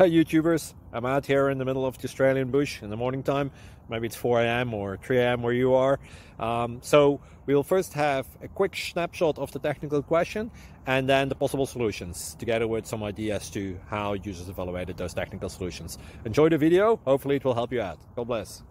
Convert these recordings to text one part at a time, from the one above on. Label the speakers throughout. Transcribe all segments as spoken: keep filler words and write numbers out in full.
Speaker 1: Hi YouTubers, I'm out here in the middle of the Australian bush in the morning time. Maybe it's four A M or three A M where you are. Um, so we'll first have a quick snapshot of the technical question and then the possible solutions, together with some ideas to how users evaluated those technical solutions. Enjoy the video, hopefully it will help you out. God bless.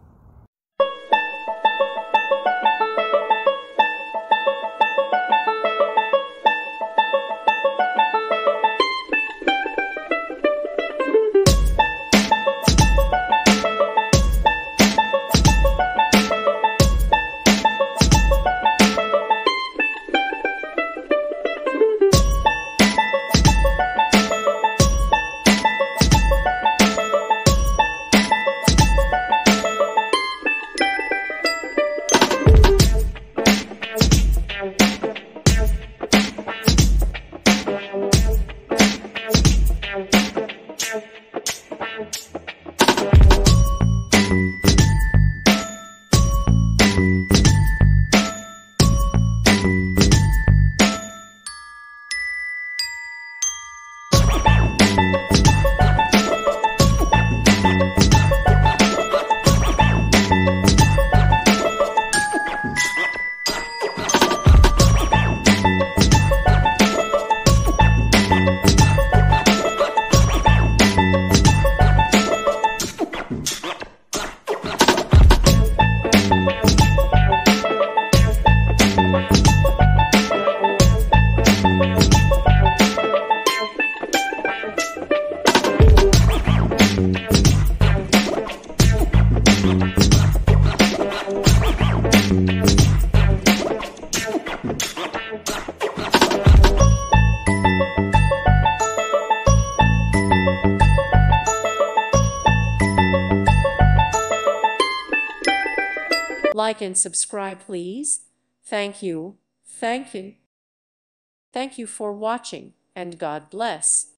Speaker 2: Like and subscribe, please. Thank you. Thank you. Thank you for watching, and God bless.